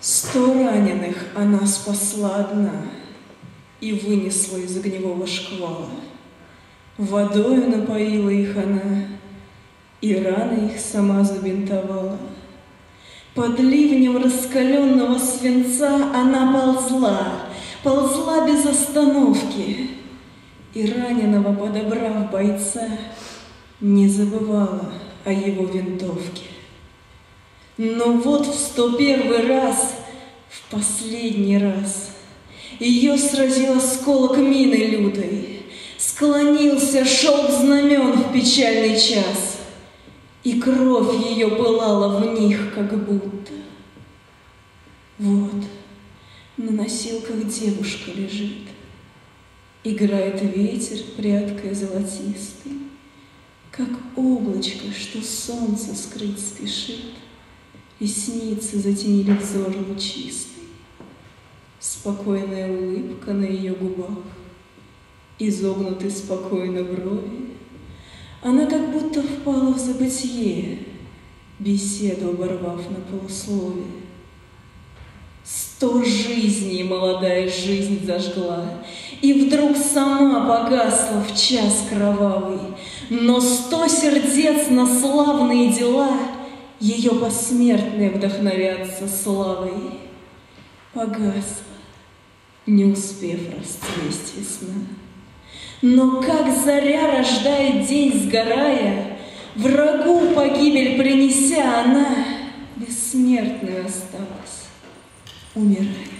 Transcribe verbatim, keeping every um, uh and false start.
Сто раненых она спасла одна и вынесла из огневого шквала. Водою напоила их она, и раны их сама забинтовала. Под ливнем раскаленного свинца она ползла, ползла без остановки, и раненого, подобрав бойца, не забывала о его винтовке. Но вот в сто первый раз, в последний раз, ее сразил осколок мины лютой, склонился шелк знамен в печальный час, и кровь ее пылала в них, как будто. Вот на носилках девушка лежит, играет ветер прядкой золотистой, как облачко, что солнце скрыть спешит. Ресницы затенили взор лучистый, спокойная улыбка на ее губах, изогнуты спокойно брови. Она как будто впала в забытье, беседу оборвав на полусловие. Сто жизней молодая жизнь зажгла, и вдруг сама погасла в час кровавый, но сто сердец на славные дела ее посмертные вдохновятся славой. Погасла, не успев расцвесть весна. Но как заря рождает день, сгорая, врагу погибель принеся, она бессмертной осталась, умирая.